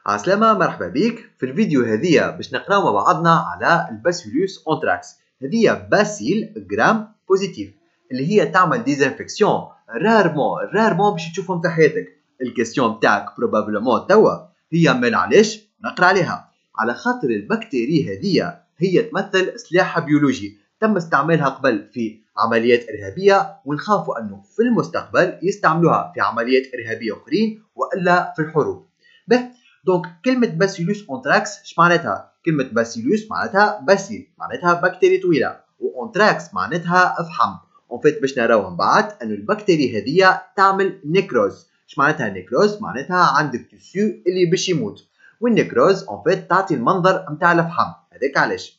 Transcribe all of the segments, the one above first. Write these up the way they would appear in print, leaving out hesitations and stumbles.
عسلامة، مرحبا بيك. في الفيديو هذيا باش نقراو مع بعضنا على الباسيلوس أنتراكس. هذيا باسيل جرام بوزيتيف اللي هي تعمل ديزانفكسيون رارمون باش تشوفهم في حياتك. الكيستيون تاعك بروبابلمون توا هي من علاش نقرا عليها؟ على خاطر البكتيري هذيا هي تمثل سلاح بيولوجي تم استعمالها قبل في عمليات إرهابية، ونخافوا أنه في المستقبل يستعملوها في عمليات إرهابية أخرين وإلا في الحروب. دونك كلمة باسيلوس أنتراكس اش معناتها؟ كلمة باسيلوس معناتها باسيل، معناتها بكتيريا طويلة، وأنتراكس معناتها افحم. اون فيت باش نراو من بعد أنه البكتيريا هذيا تعمل نيكروز. اش معناتها نيكروز؟ معناتها عندك تيسيو اللي باش يموت، والنيكروز اون فيت تعطي المنظر نتاع الافحام. هذاك علاش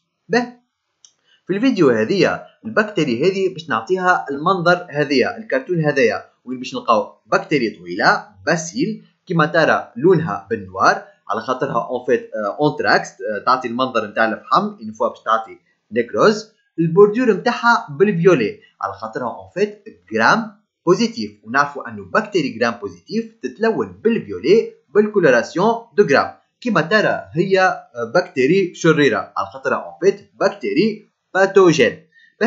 في الفيديو هذيا البكتيريا هذه باش نعطيها المنظر هذيا، الكرتون هذايا وين باش نلقاو بكتيريا طويلة باسيل كما ترى لونها بالنوار على خاطرها اون فيت اونتراكس تعطي المنظر نتاع الفحم. اون فوا باش تعطي نيكروز البوردور نتاعها بالفيولي على خاطرها اون فيت جرام بوزيتيف، ونعرفوا انه بكتيري جرام بوزيتيف تتلون بالفيولي بالكولوراسيون دو جرام. كما ترى هي بكتيري شريرة على خاطرها اون فيت بكتيري باثوجين.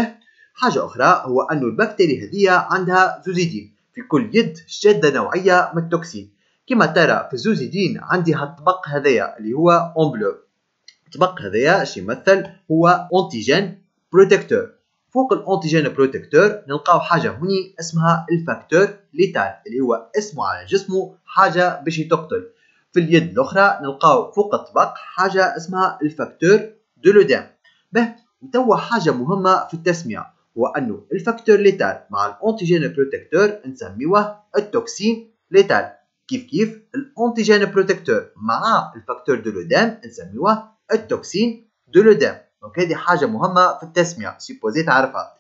حاجة أخرى هو أنه البكتيريا هذه عندها زوزيدين في كل يد شادة نوعية من التوكسين. كما ترى في الزوزيدين عندي هالطبق هذايا اللي هو اون بلو. الطبق هذايا اش يمثل؟ هو أنتيجين بروتكتور. فوق الأنتيجين بروتكتور نلقاو حاجة هوني اسمها الفاكتور ليتال اللي هو اسمه على جسمه حاجة باش تقتل. في اليد الأخرى نلقاو فوق الطبق حاجة اسمها الفاكتور دو لودام. وتوا حاجة مهمة في التسمية هو أنه الفاكتور ليتال مع الأنتيجين بروتكتور نسميوه التوكسين ليتال، كيف الأنتيجين بروتكتور مع الفاكتور دو لودام نسميوه التوكسين دو لودام. دونك هذه حاجة مهمة في التسمية سيبوزي تعرفها.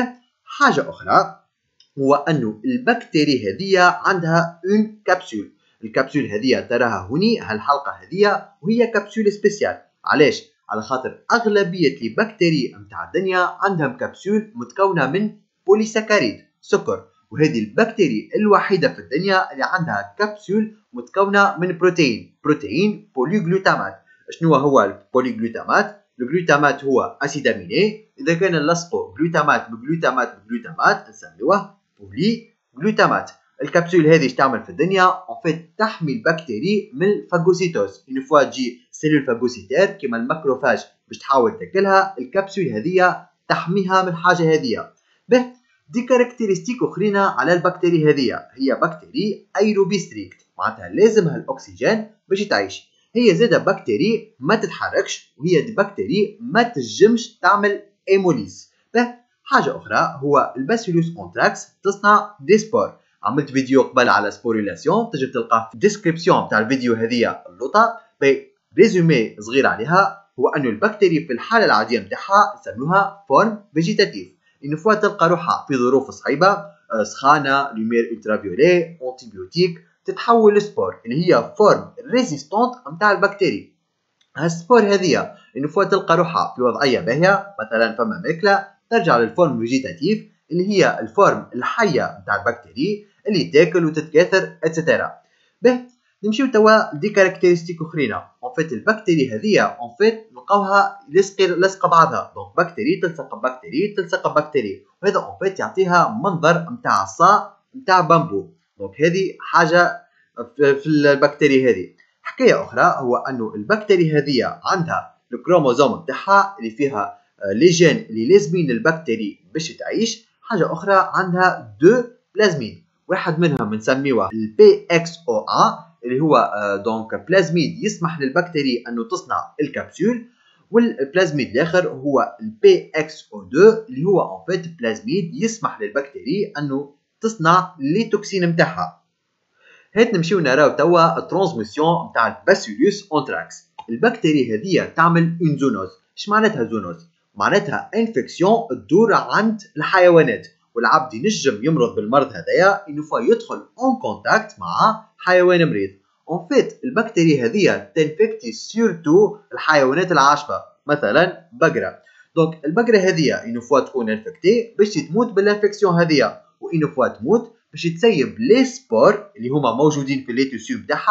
حاجة أخرى هو أنه البكتيريا هذه عندها اون كابسول. الكبسول هذه تراها هوني هالحلقة هذه وهي كبسول سبيسيال. علاش؟ على خاطر أغلبية البكتيريا متاع الدنيا عندهم كبسول متكونة من بوليساكاريد سكر، وهذه البكتيريا الوحيدة في الدنيا اللي عندها كبسول متكونة من بروتين بوليغلوتامات. شنو هو البوليغلوتامات؟ الجلوتامات هو أسيد أميني، إذا كان نلصقوا جلوتامات بجلوتامات نسميوه بوليغلوتامات. الكبسول هذه اش تعمل في الدنيا؟ اون فيت تحمي البكتيري من الفاغوسيتوز. اون فوا تجي سيلول فاغوسيتير كيما الماكروفاج باش تحاول تاكلها، الكبسول هذه تحميها من الحاجه هذه. دي كاركتيرستيك اخرين على البكتيري هذه، هي بكتيري ايروبيستريكت معناتها لازمها الاكسجين باش تعيش. هي زاده بكتيري ما تتحركش، وهي دي بكتيري ما تنجمش تعمل ايموليز. حاجه اخرى هو الباسيلوس انتراكس تصنع دي سبور. عملت فيديو قبل على سبوريلاسيون تجي تلقاه في الديسكريبسيون تاع الفيديو هذه اللوطه. ريزومي صغير عليها هو انه البكتيريا في الحاله العاديه نتاعها نسموها فورم فيجيتاتيف. ان فوا تلقى روحها في ظروف صعيبه سخانه لومير الترافيولي انتيبيوتيك تتحول لسبور اللي هي فورم ريزيستونت نتاع البكتيريا. هالسبور هذه ان فوا تلقى روحها في وضعيه باهيه مثلا فما ماكله ترجع للفورم فيجيتاتيف اللي هي الفورم الحيه نتاع البكتيريا اللي تاكل وتتكاثر اتسيتيرا. نمشيو توا دي كاركتيرستيك اخرين. اون فيت البكتيريا هذه اون فيت نلقاوها لصق بعضها، دونك بكتيريا تلصق بكتيريا تلصق بكتيريا، وهذا اون فيت يعطيها منظر نتاع صا نتاع بامبو. دونك هذه حاجه في البكتيريا هذه. حكايه اخرى هو انه البكتيريا هذه عندها الكروموزوم نتاعها اللي فيها لي جين اللي لازمين للبكتيريا باش تعيش. حاجه اخرى عندها دو بلازميد، واحد منهم نسميوه البي اكس او ا اللي هو دونك بلازميد يسمح للبكتيريا انه تصنع الكبسول، والبلازميد الاخر هو البي اكس او 2 اللي هو اون فيت بلازميد يسمح للبكتيريا انه تصنع لي توكسين نتاعها. هات نمشيو نراو توا الترانسميسيون نتاع الباسيلوس انتراكس. البكتيريا هذه تعمل اون زونوز. اش معناتها زونوز؟ معناتها انفكسيون تدور عند الحيوانات، والعبد ينجم يمرض بالمرض هذايا إنه فوا يدخل اون كونتاكت مع حيوان مريض. اون فيت البكتيريا هذه تنفكتي سورتو الحيوانات العاشبه مثلا بقره. دونك البقره هذه إنه فوا تكون انفكتي باش تموت بالانفكسيون هذه، وإنه فوا تموت باش تسيب لي سبور اللي هما موجودين في لي تيسيو نتاعها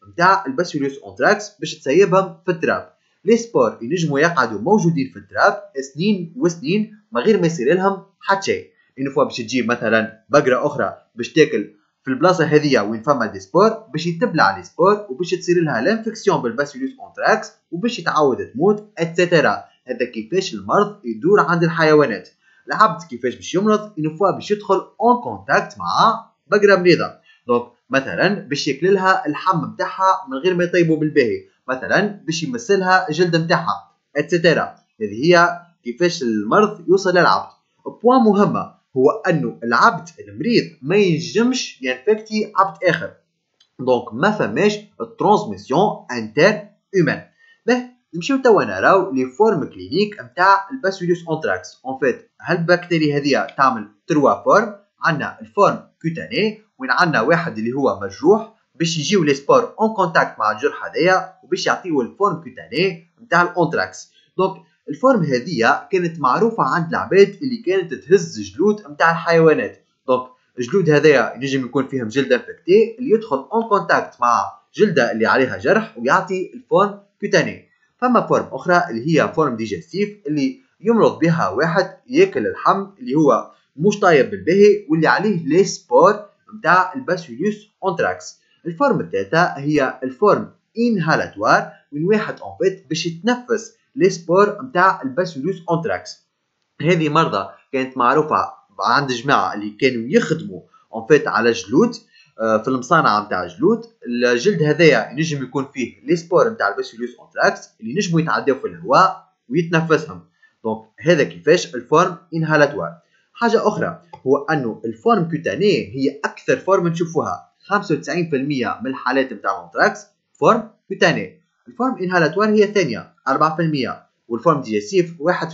نتاع الباسيليوس انتراكس باش تسيبهم في التراب. لي سبور ينجموا يقعدوا موجودين في التراب سنين وسنين من غير ما يصير لهم حتى شيء. إن فوا باش تجيب مثلا بقرة أخرى باش تاكل في البلاصة هذيا وين فما دي سبور، باش يتبلع لي سبور وباش تصير لها لانفكسيون بالباسيليوس انتراكس وباش يتعاود تموت اتسيتيرا. هذا كيفاش المرض يدور عند الحيوانات. العبد كيفاش باش يمرض إن فوا باش يدخل اون كونتاكت مع بقرة مريضة. دونك مثلا باش ياكل لها اللحم نتاعها من غير ما يطيبوا بالباهي، مثلا باش يمسلها الجلد نتاعها اتسيتيرا. هذه هي كيفاش المرض يوصل للعبد. بوان مهمة هو انه العبد المريض ما ينجمش ينفكتي عبد اخر، دونك ما فماش الترانسميسيون انتر هيومان. به نمشيو توا نراو لي فورم كلينيك نتاع الباسيليوس انتراكس. اون فيت هالبكتيريا هذه تعمل 3 فورم. عندنا الفورم كوتاني وين عندنا واحد اللي هو مجروح باش يجيو لي سبور اون كونتاكت مع الجرح هذايا وباش يعطيو الفورم كوتاني نتاع الانتراكس. دونك الفورم هذه كانت معروفة عند العباد اللي كانت تهز جلود نتاع الحيوانات. دونك الجلود هذايا ينجم يكون فيهم جلد انفكتي اللي يدخل اون كونتاكت مع جلده اللي عليها جرح ويعطي الفورم كوتاني. فما فورم اخرى اللي هي فورم ديجستيف اللي يمرض بها واحد ياكل اللحم اللي هو مش طايب بالباهي واللي عليه لي سبور نتاع الباسيليوس انتراكس. الفورم الثالثة هي الفورم انهالاتوار وين واحد اون فيت باش يتنفس لي سبور نتاع الباسيليوس انتراكس. هذه مرضى كانت معروفة عند جماعة اللي كانوا يخدموا اون فيت على جلود في المصانع نتاع الجلود. الجلد هذايا ينجم يكون فيه لي سبور نتاع الباسيليوس انتراكس اللي ينجموا يتعداو في الهواء ويتنفسهم. دونك هذا كيفاش الفورم انهالاتوار. حاجة أخرى هو أنه الفورم كوتاني هي أكثر فورم نشوفوها. 95% من الحالات نتاع الانتراكس فورم كوتاني. الفورم انهالاتوار هي الثانية 4%، والفورم ديجستيف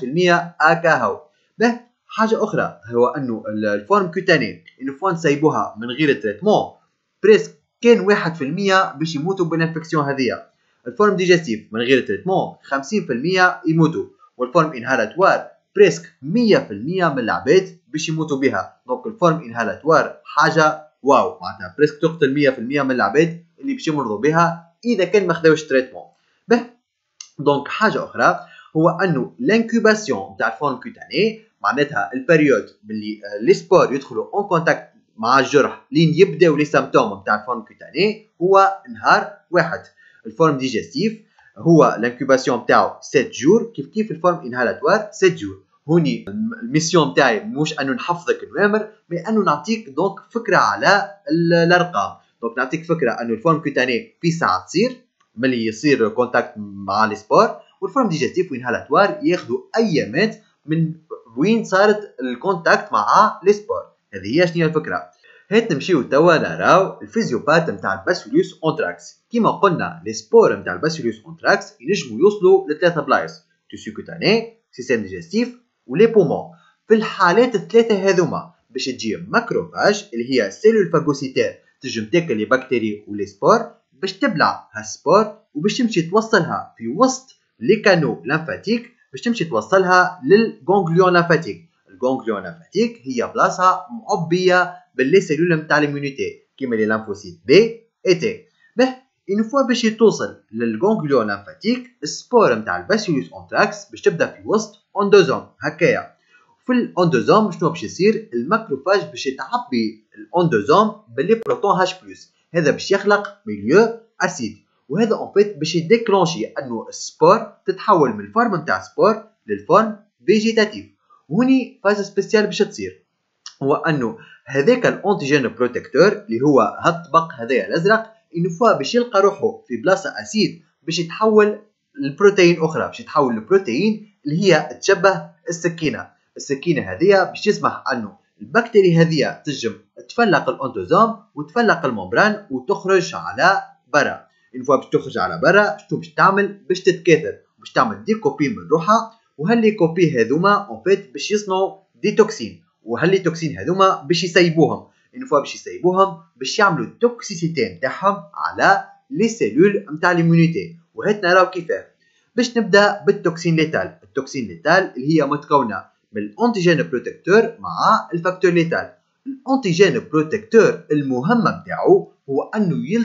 1% أكاهو. به حاجة أخرى هو أنه الفورم كوتاني إن فوا نسيبوها من غير تريتمون بريسك كان 1% باش يموتوا بالانفكسيون هذيا. الفورم ديجستيف من غير تريتمون 50% يموتوا، والفورم انهالاتوار بريسك 100% من العباد باش يموتوا بها. دونك الفورم انهالاتوار حاجة واو، معناتها بريسك تقتل 100% من العباد اللي باش يمرضوا بها إذا كان ما خداوش تريتمون. به دونك حاجة أخرى هو أنه لانكوباسيون تاع الفورم كوتاني معناتها البريود باللي لي سبور يدخلوا اون كونتاكت مع الجرح لين يبداو لي سيمبتوم نتاع الفورم كوتاني هو نهار واحد. الفورم ديجستيف هو لانكوباسيون تاعو 7 جور كيف الفورم انهالاتوار 7 جور. هوني الميسيون نتاعي مش انه نحفظك النوامر، مي انه نعطيك دونك فكره على الارقام. دونك نعطيك فكره انه الفورم كوتاني في ساعه تصير ملي يصير كونتاكت مع لي سبور، والفورم ديجستيف وانهالاتوار ياخذوا ايامات من وين صارت الكونتاكت مع لي سبور. هذه هي شنو الفكره. هات نمشيو توا نراو الفيزيوبات نتاع الباسيليوس انتراكس. كيما قلنا لي سبور نتاع الباسيليوس انتراكس ينجموا يوصلوا لثلاثه بلايص: تيسيو كوتاني، سيستم ديجستيف، ولي بومون. في الحالات الثلاثه هذوما باش تجي ماكروفاج اللي هي سيلول فاغوسيتير تنجم تاكل لي بكتيري ولي سبور باش تبلع هالسبور وباش تمشي توصلها في وسط لي كانو لامفاتيك باش تمشي توصلها للغونغليون لامفاتيك. الغونغليون لامفاتيك هي بلاصه معبيه باللي سيلول نتاع ليمونيتي كيما لي لامفوسيت بي اي تي. به اون فوا باش توصل للغونغليون لامفاتيك السبور نتاع الباسيليوس انتراكس باش تبدا في وسط اندوزوم هكايا. في الاندوزوم شنو باش يصير؟ الماكروفاج باش يتعبي الاندوزوم باللي بروتون هاش بلس، هذا باش يخلق ميليو اسيد، وهذا اون فيت باش يديكلونشي انه السبور تتحول من الفورم نتاع سبور للفورم فيجيتاتيف. وهني فاز سبيسيال باش تصير هو انه هذاك الانتيجين بروتكتور اللي هو هالطبق هذايا الازرق ان فوا باش يلقى روحه في بلاصه اسيد باش يتحول لبروتين اخرى، باش يتحول لبروتين اللي هي تشبه السكينه. السكينه هذيا باش تسمح انه البكتيريا هذيا تنجم تفلق الانتوزوم وتفلق الممبران وتخرج على برا. ان فوا باش تخرج على برا شنو باش تعمل؟ باش تتكاثر، باش تعمل دي كوبي من روحها، وهاللي كوبي هذوما اون فيت باش يصنعوا دي توكسين، وهاللي توكسين هذوما باش يسيبوهم. ان فوا باش يسيبوهم باش يعملوا التوكسيسيتي نتاعهم على لي سيلول نتاع ليمونيتي. وهات نراو كيفاه. باش نبدا بالتوكسين ليتال. التوكسين ليتال اللي هي متكونه من الانتيجين بروتكتور مع الفاكتور ليتال. الانتيجين بروتكتور المهمه نتاعو هو انه يلصق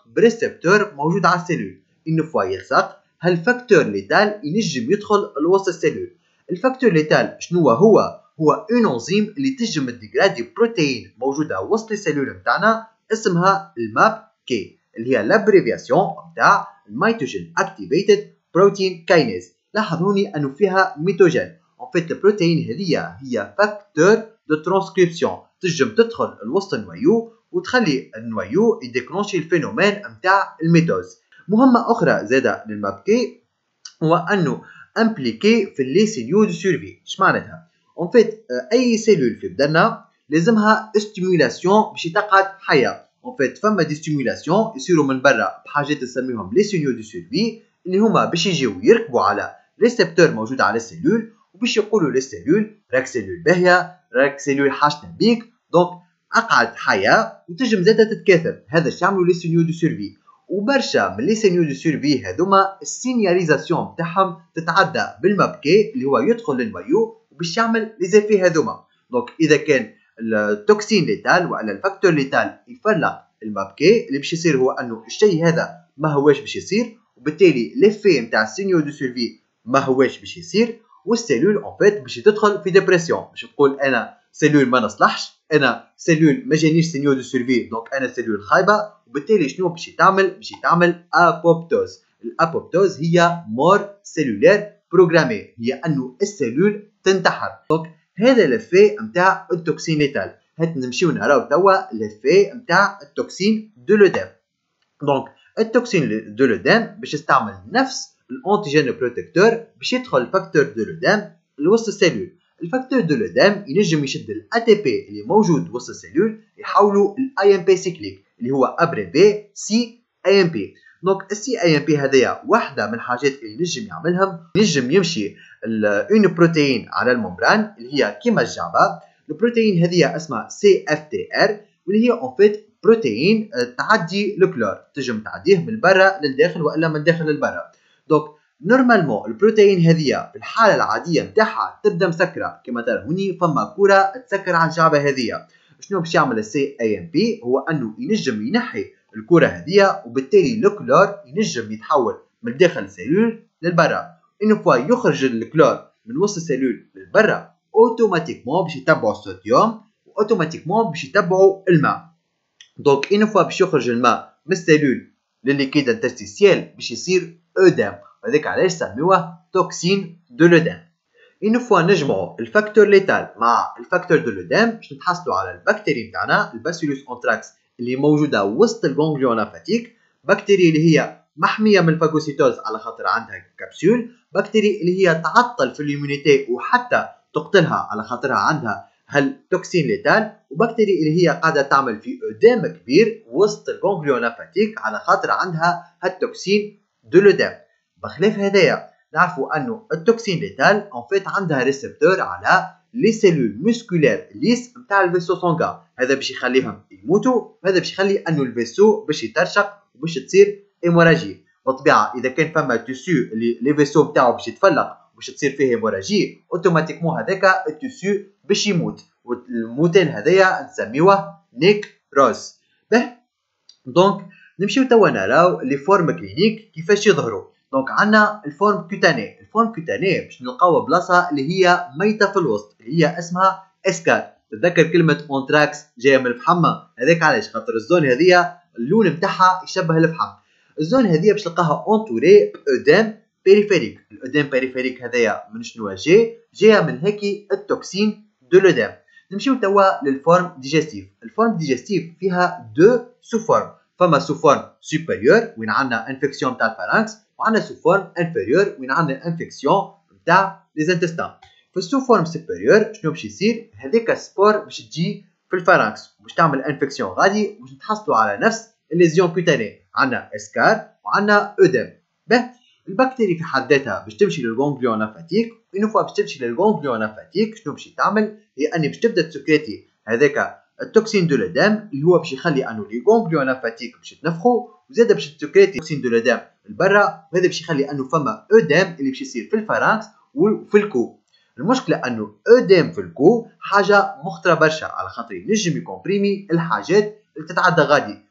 بريسبتور موجود على السيلول. إنه فوا يلصق هالفاكتور ليتال ينجم يدخل لوسط السيلول. الفاكتور ليتال شنو هو؟ هو اون انزيم اللي تنجم تديغرادي بروتين موجوده وسط السيلول نتاعنا اسمها الماب كي، اللي هي لابريفياسيون نتاع الميتوجين اكتيفيتد بروتين كاينيز. لاحظوني انه فيها ميتوجين. ان فيت البروتين هذه هي فاكتور دو ترانسكريبسيون، تنجم تدخل لوسط النويو وتخلي النويو يديكلونشي الفينومين نتاع الميتوز. مهمه اخرى زاده للماب كي هو انه امبليكي في لي سيليو دو سيرفي. اش معناتها؟ اون فيت اي سيلول في بدننا لازمها ستيمولاسيون باش تقعد حيه. اون فيت فما دي ستيمولاسيون يصيروا من برا بحاجات نسميهم لي سيليو دو سيرفي، اللي هما باش يجيو يركبوا على ريسبتور موجود على السيلول وباش يقولوا للسيلول راك سيلول باهيه، راك سيلول حاجتنا بيك، دونك اقعد حيه وتنجم زاده تتكاثر. هذا اش يعملوا لي سيليو دو سيرفي. وبرشا من لي سينيو دو سيرفي هذوما السينياليزاسيون تاعهم تتعدى بالمابكي اللي هو يدخل للنويو باش يعمل لي زيفي هذوما. دونك اذا كان التوكسين ليتال ولا الفاكتور ليتال يفرق المابكي، اللي باش يصير هو انه الشيء هذا ما هواش باش يصير، وبالتالي ليفي نتاع السينيو دو سيرفي ما هواش باش يصير، والسيلول اون فيت باش تدخل في ديبرسيون، باش تقول انا سيلول ما نصلحش، انا سيلول ما جانيش سينيو دو سيرفي، دونك انا سيلول خايبه. وبالتالي شنو باش تعمل؟ باش تعمل ابوبتوز. الابوبتوز هي مور سيلولير بروغرامي، هي انه السيلول تنتحر. دونك هذا لفي نتاع التوكسين ليتال. هات نمشيو نراو توا لفي نتاع التوكسين دو لودام. دونك التوكسين دو لودام باش يستعمل نفس الانتيجين بروتكتور باش يدخل الفاكتور دو لودام لوسط السيلول. الفاكتور دو لودام ينجم يشد الاي تي بي اللي موجود وسط السيلول يحولوا الاي ام بي سيكليك اللي هو ابريفي سي اي ام بي. دونك السي اي ام بي هذايا واحده من الحاجات اللي نجم يعملهم، نجم يمشي اون بروتين على الممبران اللي هي كيما الجعبه. البروتين هذه اسمها سي اف تي ار، واللي هي اون فيت بروتين تعدي الكلور، تنجم تعديه من برا للداخل والا من داخل للبرا. دونك نورمالمون البروتين هذه في الحاله العاديه نتاعها تبدا مسكره، كما ترى هوني فما كره تسكر على الجعبه هذه. شنو باش يعمل السي اي ام بي؟ هو انه ينجم ينحي الكره هذه، وبالتالي الكلور ينجم يتحول من داخل السيلول للبرا. انو فوا يخرج الكلور من وسط السيلول للبرا، اوتوماتيكمون باش يتبعوا الصوديوم واوتوماتيكمون باش يتبعوا الماء. دونك انو فوا باش يخرج الماء من السيلول للليكيد انترستيسيال باش يصير اودام، وهذاك علاش سميوه توكسين دو لودام. إن فوا نجمعوا الفاكتور ليتال مع الفاكتور دو لودام باش نتحصلوا على البكتيريا نتاعنا الباسيلوس اونتراكس اللي موجوده وسط الغونغليون لامفاتيك. بكتيريا اللي هي محميه من الفاغوسيتوز على خاطر عندها كبسول، بكتيريا اللي هي تعطل في الاميونيتي وحتى تقتلها على خاطرها عندها هالتوكسين ليتال، وبكتيريا اللي هي قاعده تعمل في اودام كبير وسط الغونغليون لامفاتيك على خاطر عندها هالتوكسين دو لودام. بخلاف هذايا نعرفوا انه التوكسين ليتال اون فيت عندها ريسبتور على لي سيلول موسكولير ليس نتاع الفيسو سونغان، هذا باش يخليهم يموتوا، وهذا باش يخلي انه الفيسو باش يترشق وباش تصير هيموراجي. بالطبيعه اذا كان فما تيسو اللي لي فيسو نتاعو باش يتفلق باش تصير فيه هيموراجي، اوتوماتيكمون هذاك التيسو باش يموت، والموتين هذايا نسميوه نيكروز. به دونك نمشيو توا نراو لي فورم كلينيك كيفاش يظهروا. دونك عندنا الفورم كوتاني. الفورم كوتاني باش نلقاو بلاصه اللي هي ميته في الوسط اللي هي اسمها اسكار. تتذكر كلمه اونتراكس جايه من الفحمه، هذاك علاش خاطر الزون هذه اللون نتاعها يشبه الفحم. الزون هذه باش تلقاها اونتوري اودام بيريفيريك. الاودام بيريفيريك هذايا من شنو جايه من هيك التوكسين دو لودام. نمشيو توا للفورم ديجستيف. الفورم ديجستيف فيها دو سو فورم، فما سو فورم سوبيريور وين عندنا انفكسيون تاع الفارنكس، وعندنا سو فورم انفيريور وين عندنا انفكسيون تاع لي زانتستان. في السو فورم سوبيريور شنو باش يصير؟ هذيك السبور باش تجي في الفارنكس باش تعمل انفكسيون غادي باش نتحصلوا على نفس الليزيون كوتاني، عندنا اسكار وعندنا اودم. به البكتيريا في حد ذاتها باش تمشي للغونغليون لامفاتيك، وإن فوا باش تمشي للغونغليون لامفاتيك شنو باش تعمل؟ هي اني باش تبدا تسكريتي هذاك التوكسين دو لودام اللي هو باش يخلي انه لي غونغليون لامفاتيك باش يتنفخوا، وزاده باش تسكريتي التوكسين دو لودام لبرا، وهذا باش يخلي انه فما اودام اللي باش يصير في الفارنكس وفي الكو. المشكله انه اودام في الكو حاجه مخطره برشا على خاطر ينجم يكومبريمي الحاجات اللي تتعدى غادي،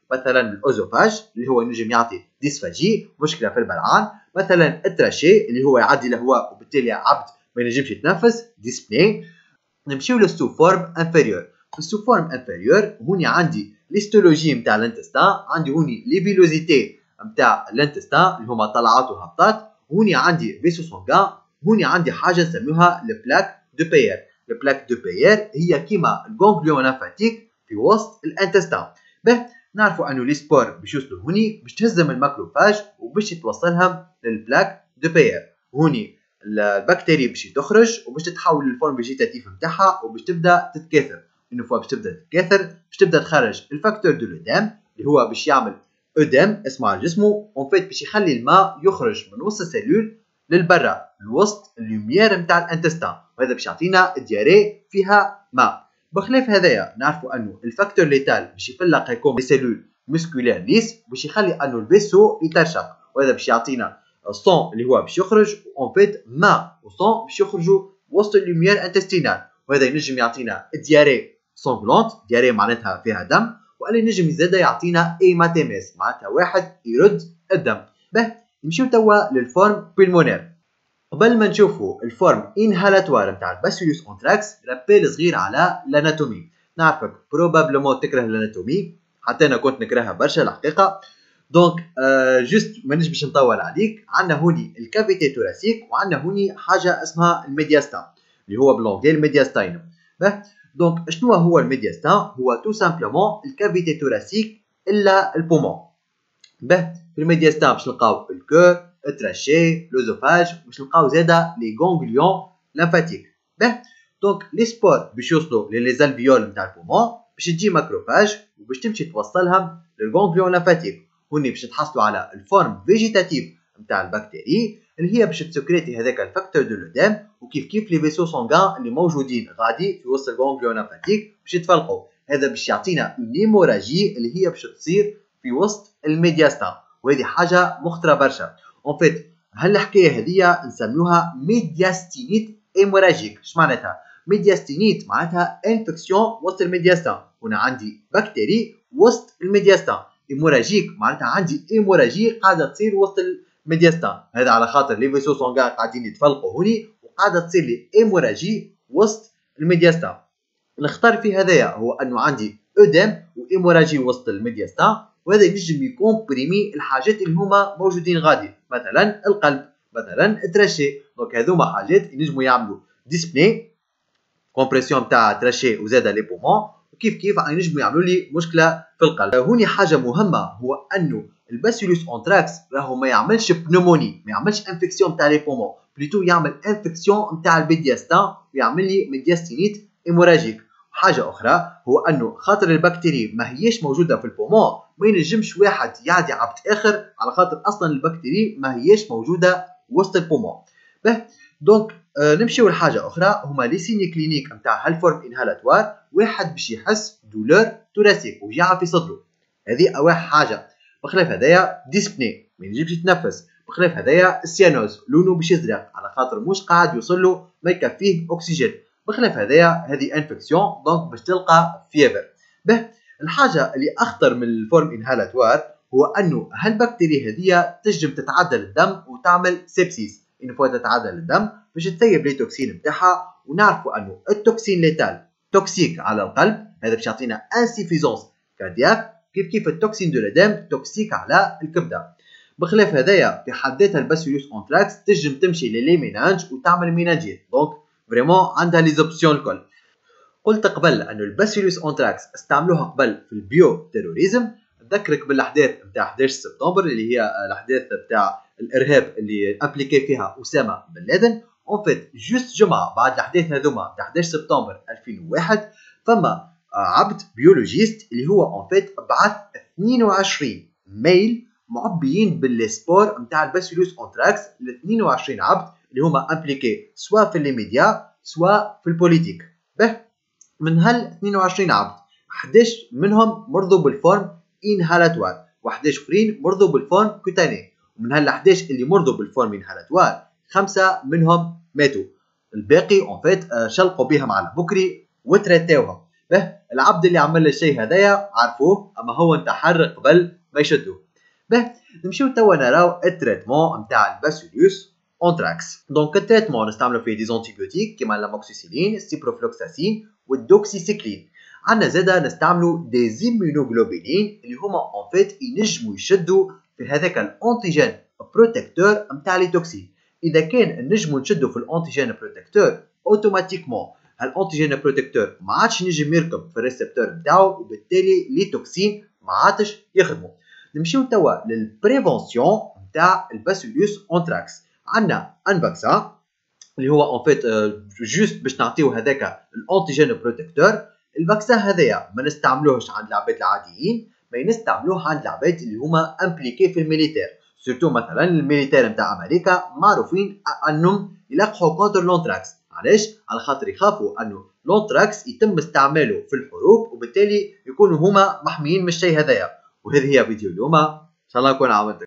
مثلا الاوزوفاج اللي هو ينجم يعطي ديسفاجي مشكله في البلعان، مثلا التراشي اللي هو يعدي الهواء وبالتالي عبد ما ينجمش يتنفس ديسبني. نمشيو للسو فورم انفيريور. في السو فورم انفيريور هوني عندي ليستولوجي نتاع الانتستان، عندي هوني لي فيلوزيتي نتاع الانتستان اللي هما طلعات وهبطات، هوني عندي فيسو سونغان، هوني عندي حاجه نسميوها البلاك دو باير. البلاك دو باير هي كيما الغونغليون لامفاتيك في وسط الانتستان. به نعرفوا انه لي سبور باش يوصلوا هوني باش تهزم الماكروفاج وباش توصلهم للبلاك دو باير. هوني البكتيريا باش تخرج وباش تتحول للفورم فيجيتاتيف نتاعها وباش تبدا تتكاثر. انه فوا باش تبدا تتكاثر باش تبدا تخرج الفاكتور دو لودام اللي هو باش يعمل اودام اسمه على جسمه اون فيت باش يخلي الماء يخرج من وسط السيلول للبرا لوسط اللوميير نتاع الانتستان، وهذا باش يعطينا دياري فيها ماء. بخلاف هذايا نعرفوا انه الفاكتور ليتال باش يفلق يكون لي سيلول مسكولير ليس باش يخلي انه الفيسو يترشق، وهذا باش يعطينا الصون اللي هو باش يخرج اون فيت ماء وصون باش يخرجوا وسط اللوميير انتستينال، وهذا ينجم يعطينا دياري سونغلونت، دياري معناتها فيها دم، ولا ينجم يزيد يعطينا ايماتيميس معناتها واحد يرد الدم. به نمشيو توا للفورم بيلمونير. قبل ما نشوفوا الفورم انهالاتوار نتاع الباسيلوس انتراكس رابيل صغير على الاناتومي. نعرفك بروبابلمون تكره الاناتومي، حتى انا كنت نكرهها برشا الحقيقه. دونك جوست مانيش باش نطول عليك. عندنا هوني الكافيتي توراسيك وعندنا هوني حاجه اسمها الميدياستان اللي هو بلونجلي الميدياستاينم. دونك شنو هو الميدياستان؟ هو تو سامبلومون الكافيتي توراسيك الا البومون. به في الميدياستان باش نلقاو الكور، التراشي، لوزوفاج، باش نلقاو زاده لي غونغليون لامفاتيك. به دونك لي سبور باش يوصلوا لي زالفيول نتاع البومون باش تجي ماكروفاج وباش تمشي توصلهم للغونغليون لامفاتيك. هوني باش تحصلوا على الفورم فيجيتاتيف نتاع البكتيري اللي هي باش تسكريتي هذاك الفاكتور دو لودام، وكيف كيف لي فيسو سونغان اللي موجودين غادي في وسط الغونغليون لامفاتيك باش يتفلقوا. هذا باش يعطينا اون هيموراجي اللي هي باش تصير في وسط الميدياستان، وهذه حاجه مخطره برشا. اون فيت هالحكايه هذه نسميوها ميدياستينيت هيموراجيك. اش معناتها؟ ميدياستينيت معناتها انفكسيون وسط الميدياستان، هنا عندي بكتيري وسط الميدياستان. هيموراجيك معناتها عندي هيموراجي قاعده تصير وسط الميدياستان، هذا على خاطر لي فيسو سونغان قاعدين يتفلقوا هوني وقاعده تصير لي هيموراجي وسط الميدياستان. نختار في هذايا هو انه عندي اودام وهيموراجي وسط الميدياستان، وهذا ينجم يكون بريمي الحاجات اللي هما موجودين غادي، مثلا القلب، مثلا التراشي. دونك هذوما حاجات ينجموا يعملوا ديسبني كومبريسيون تاع تراشي وزاده لي بومون، وكيف كيف ينجموا يعملوا لي مشكله في القلب. هوني حاجه مهمه هو انه الباسيلوس انتراكس راهو ما يعملش بنوموني، ما يعملش انفكسيون تاع لي بومون، بليتو يعمل انفكسيون تاع الميدياستان ويعمل لي ميدياستينيت هيموراجيك. حاجه اخرى هو انه خاطر البكتيريا ما هيش موجوده في البومون ما ينجمش واحد يعدي عبد اخر على خاطر اصلا البكتيريا ما هيش موجوده وسط البومون. به دونك نمشيو لحاجه اخرى هما لي سيني كلينيك نتاع هالفورم انهالاتوار. واحد باش يحس دولور توراسيك وجيعه في صدره، هذه اول حاجه. بخلاف هذايا ديسبني ما ينجمش يتنفس. بخلاف هذايا السيانوز لونه باش يزرق على خاطر مش قاعد يوصل له ما يكفيه اكسجين. بخلاف هذايا هذه انفكسيون دونك باش تلقى فيفر. به الحاجه اللي اخطر من الفورم انهالاتوار هو انه هالبكتيريا هذه تنجم تتعدى للدم وتعمل سيبسيس. إن فوا تتعدى للدم باش تسيب لي توكسين نتاعها، ونعرفوا انه التوكسين ليتال توكسيك على القلب، هذا باش يعطينا انسيفيزونس كاردياك، كيف كيف التوكسين دو لودام توكسيك على الكبده. بخلاف هذايا في حد ذاتها الباسيلوس انتراكس تنجم تمشي للي مينانج وتعمل مينانجيت، دونك فريمون عندها لي زوبسيون الكل. قلت قبل انه الباسيلوس انتراكس استعملوها قبل في البيو تيروريزم. نذكرك بالاحداث نتاع 11 سبتمبر اللي هي الاحداث نتاع الارهاب اللي ابليكي فيها اسامه بن لادن. اون فيت جوست جمعه بعد الاحداث هذوما نتاع 11 سبتمبر 2001 فما عبد بيولوجيست اللي هو اون فيت بعث 22 ميل معبيين بالسبور نتاع الباسيلوس انتراكس ل 22 عبد اللي هما امبليكي سواء في الميديا سواء في البوليتيك. به من هال 22 عبد 11 منهم مرضوا بالفورم انهالاتوار و11 اخرين مرضوا بالفورم كوتاني، ومن هال 11 اللي مرضوا بالفورم انهالاتوار 5 منهم ماتوا. الباقي اون فيت شلقوا بهم على بكري وتريتاوهم. به العبد اللي عمل الشيء هذايا عرفوه، اما هو انتحر قبل ما يشدوه. به نمشيو توا نراو التريتمون نتاع الباسيلوس اونتراكس. دونك التريتمون نستعملو فيه دي زونتيبيوتيك كيما اللاموكسيسيلين، السيبروفلوكساسين والدوكسيسيكلين. عندنا زاده نستعملو دي زيمونوغلوبولين اللي هما اون فيت ينجموا يشدوا في هذاك الانتيجين بروتكتور نتاع لي توكسين. اذا كان نجموا نشدوا في الانتيجين بروتكتور اوتوماتيكمون الانتيجين بروتكتور ما عادش ينجم يركب في الريسبتور نتاعو، وبالتالي لي توكسين ما عادش يخدموا. نمشيو توا للبريفونسيون نتاع الباسيلوس اونتراكس. عندنا ان فاكسان اللي هو اون فيت جوست باش نعطيو هذاك الانتيجين بروتكتور. الفاكسان هذايا ما نستعملوهش عند العباد العاديين، ما نستعملوه عند العباد اللي هما امبليكي في الميليتير، سورتو مثلا الميليتير نتاع امريكا معروفين انهم يلقحوا كونتر لونتراكس. علاش؟ على خاطر يخافوا انه لونتراكس يتم استعماله في الحروب، وبالتالي يكونوا هما محميين من الشيء هذايا. وهذه هي فيديو اليوم، ان شاء الله نكون عاونتك.